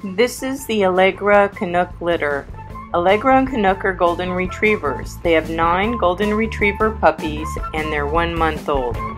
This is the Allegra Canuck litter. Allegra and Canuck are golden retrievers. They have 9 golden retriever puppies and they're 1 month old.